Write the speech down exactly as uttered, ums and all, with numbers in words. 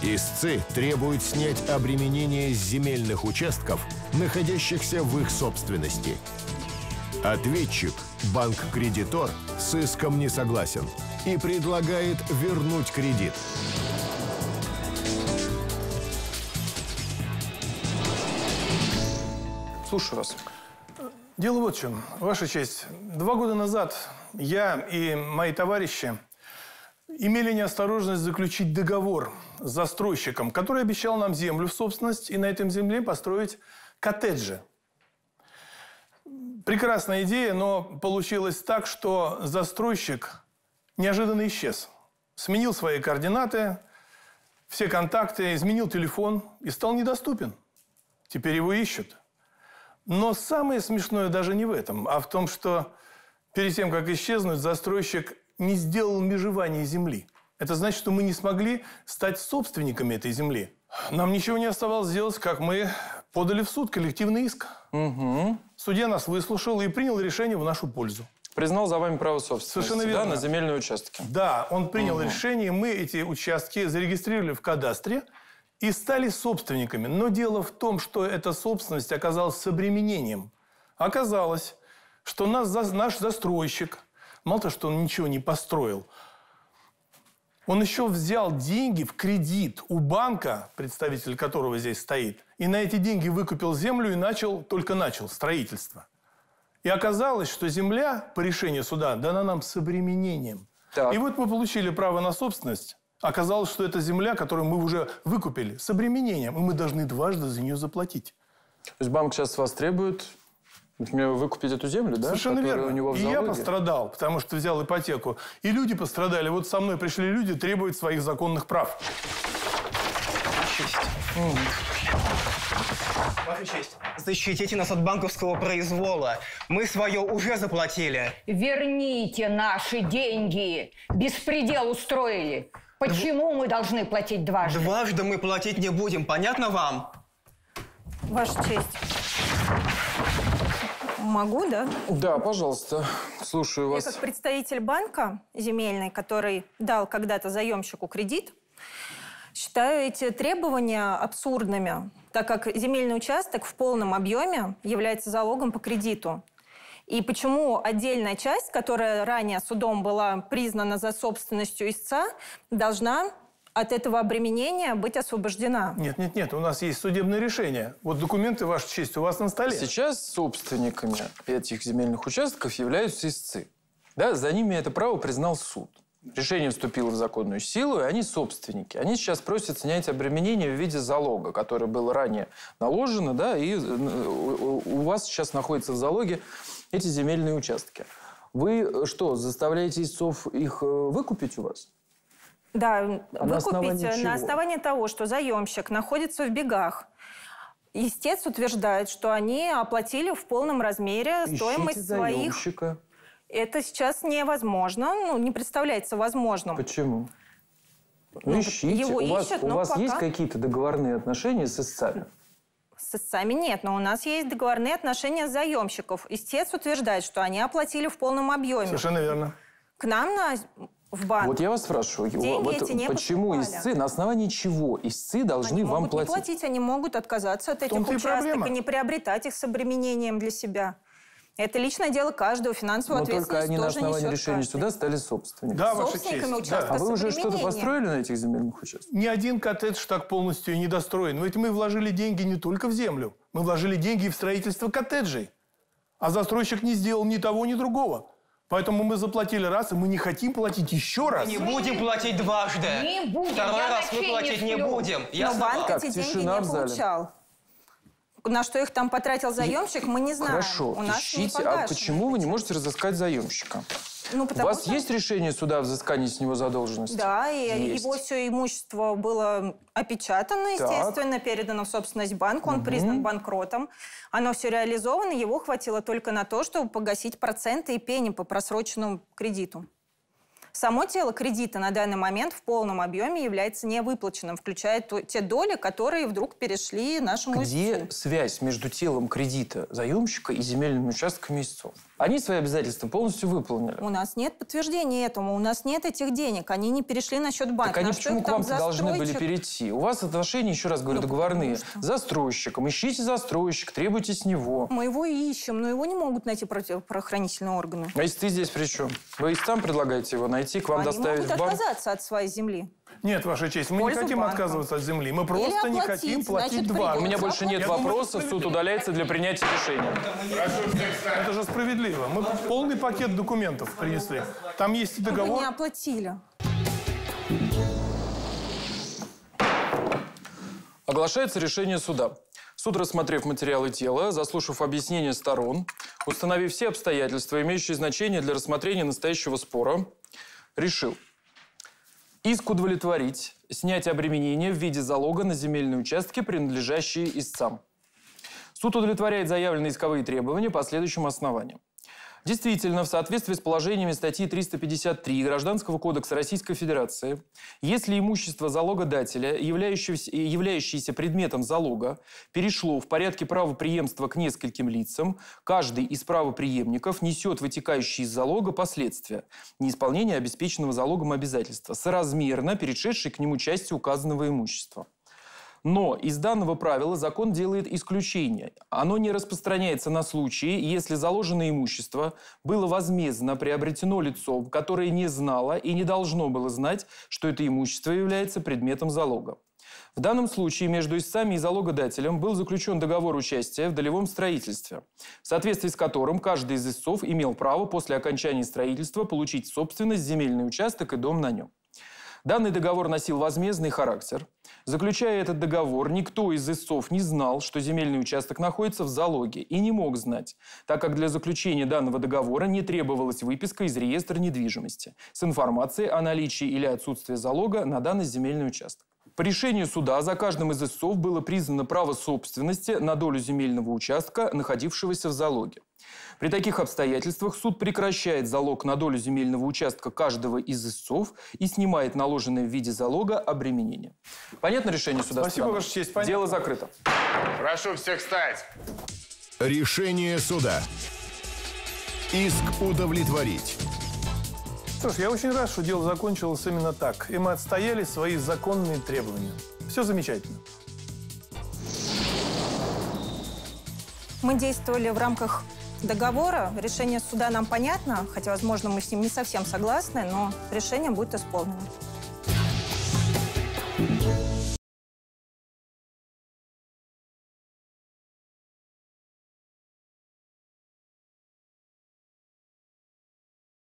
Истцы требуют снять обременение с земельных участков, находящихся в их собственности. Ответчик, банк-кредитор, с иском не согласен и предлагает вернуть кредит. Слушаю вас. Дело вот в чем. Ваша честь, два года назад я и мои товарищи имели неосторожность заключить договор с застройщиком, который обещал нам землю в собственность и на этом земле построить коттеджи. Прекрасная идея, но получилось так, что застройщик неожиданно исчез. Сменил свои координаты, все контакты, изменил телефон и стал недоступен. Теперь его ищут. Но самое смешное даже не в этом, а в том, что перед тем, как исчезнуть, застройщик не сделал межевание земли. Это значит, что мы не смогли стать собственниками этой земли. Нам ничего не оставалось сделать, как мы подали в суд коллективный иск. Угу. Судья нас выслушал и принял решение в нашу пользу. Признал за вами право собственности. Совершенно верно. Да, на земельные участки. Да, он принял угу. решение, мы эти участки зарегистрировали в кадастре и стали собственниками. Но дело в том, что эта собственность оказалась с обременением. Оказалось, что нас, наш застройщик, мало того, что он ничего не построил, он еще взял деньги в кредит у банка, представитель которого здесь стоит, и на эти деньги выкупил землю и начал, только начал строительство. И оказалось, что земля, по решению суда, дана нам с обременением. Так. И вот мы получили право на собственность. Оказалось, что это земля, которую мы уже выкупили, с обременением, и мы должны дважды за нее заплатить. То есть банк сейчас вас требует, например, выкупить эту землю, да? Совершенно верно. У него в и я пострадал, потому что взял ипотеку. И люди пострадали. Вот со мной пришли люди, требуют своих законных прав. Честь. Ваша честь, защитите нас от банковского произвола. Мы свое уже заплатили. Верните наши деньги. Беспредел устроили. Почему Дв... мы должны платить дважды? Дважды мы платить не будем. Понятно вам? Ваша честь. Могу, да? Да, пожалуйста. Слушаю вас. Я как представитель банка земельный, который дал когда-то заемщику кредит, считаю эти требования абсурдными, так как земельный участок в полном объеме является залогом по кредиту. И почему отдельная часть, которая ранее судом была признана за собственностью истца, должна от этого обременения быть освобождена? Нет, нет, нет, у нас есть судебное решение. Вот документы, Ваша честь, у вас на столе. Сейчас собственниками этих земельных участков являются истцы. Да, за ними это право признал суд. Решение вступило в законную силу, и они собственники. Они сейчас просят снять обременение в виде залога, которое было ранее наложено, да, и у вас сейчас находятся в залоге эти земельные участки. Вы что, заставляете истцов их выкупить у вас? Да, а выкупить на основании, на основании того, что заемщик находится в бегах. Истец утверждает, что они оплатили в полном размере Ищите стоимость своих... заемщика. Это сейчас невозможно, ну, не представляется возможным. Почему? Ну, ищите. его у вас, ищут, у но вас пока... есть какие-то договорные отношения с истцами? С истцами нет, но у нас есть договорные отношения с заемщиков. Истец утверждает, что они оплатили в полном объеме. Совершенно верно. К нам на... в банк. Вот я вас спрашиваю, вот эти не почему поступали. истцы, на основании чего истцы должны они вам могут платить? Не платить? Они могут отказаться от этих участков и не приобретать их с обременением для себя. Это личное дело каждого, финансовую Но ответственность только они на тоже основании несет решения каждый. суда стали собственниками. Да, Ваша Собственниками честь. участка Да. А вы с уже что-то обременением. построили на этих земельных участках? Ни один коттедж так полностью и не достроен. Ведь мы вложили деньги не только в землю. Мы вложили деньги в строительство коттеджей. А застройщик не сделал ни того, ни другого. Поэтому мы заплатили раз, и мы не хотим платить еще раз. Мы не будем платить дважды. Не будем. Второй Я раз мы вообще платить не не сплю. будем. Но Ясно банк вам? Так, эти деньги тишина не в зале. получал. На что их там потратил заемщик, мы не знаем. Хорошо, У нас не ищите. А погашено почему вы это. не можете разыскать заемщика? Ну, У потому вас что... есть решение суда о взыскании с него задолженности? Да, и Есть. его все имущество было опечатано, естественно, передано в собственность банку, он Угу. признан банкротом. Оно все реализовано, его хватило только на то, чтобы погасить проценты и пени по просроченному кредиту. Само тело кредита на данный момент в полном объеме является невыплаченным, включая то, те доли, которые вдруг перешли нашему Где истцу. связь между телом кредита заемщика и земельными участками истцов? Они свои обязательства полностью выполнили. У нас нет подтверждения этому, у нас нет этих денег, они не перешли на счет банка. Так они На почему их к вам там должны были застройщик? перейти? У вас отношения, еще раз говорю, Ну, договорные. потому что. С застройщиком. Ищите застройщик, требуйте с него. Мы его ищем, но его не могут найти правоохранительные органы. А если ты здесь при чем? Вы и там предлагаете его найти, к вам Они доставить могут в банк? отказаться от своей земли. Нет, Ваша честь, мы не Пользу хотим банка. отказываться от земли. Мы просто не оплатить, хотим платить значит, два. У придется. меня больше нет Я думаю, вопросов, это суд удаляется для принятия решения. Это же справедливо. Мы полный пакет документов принесли. Там есть и Вы договор. не оплатили. Оглашается решение суда. Суд, рассмотрев материалы дела, заслушав объяснения сторон, установив все обстоятельства, имеющие значение для рассмотрения настоящего спора, решил иск удовлетворить, снять обременение в виде залога на земельные участки, принадлежащие истцам. Суд удовлетворяет заявленные исковые требования по следующим основаниям. Действительно, в соответствии с положениями статьи триста пятьдесят три Гражданского кодекса Российской Федерации, если имущество залогодателя, являющееся, являющееся предметом залога, перешло в порядке правопреемства к нескольким лицам, каждый из правопреемников несет вытекающие из залога последствия неисполнения обеспеченного залогом обязательства, соразмерно перешедшей к нему части указанного имущества. Но из данного правила закон делает исключение. Оно не распространяется на случаи, если заложенное имущество было возмездно приобретено лицом, которое не знало и не должно было знать, что это имущество является предметом залога. В данном случае между истцами и залогодателем был заключен договор участия в долевом строительстве, в соответствии с которым каждый из истцов имел право после окончания строительства получить в собственность земельный участок и дом на нем. Данный договор носил возмездный характер. Заключая этот договор, никто из истцов не знал, что земельный участок находится в залоге, и не мог знать, так как для заключения данного договора не требовалась выписка из реестра недвижимости с информацией о наличии или отсутствии залога на данный земельный участок. По решению суда за каждым из истцов было признано право собственности на долю земельного участка, находившегося в залоге. При таких обстоятельствах суд прекращает залог на долю земельного участка каждого из истцов и снимает наложенное в виде залога обременение. Понятно решение суда? Спасибо, Ваша честь. Понятно. Дело закрыто. Прошу всех встать. Решение суда. Иск удовлетворить. Что ж, я очень рад, что дело закончилось именно так. И мы отстояли свои законные требования. Все замечательно. Мы действовали в рамках договора. Решение суда нам понятно, хотя, возможно, мы с ним не совсем согласны, но решение будет исполнено.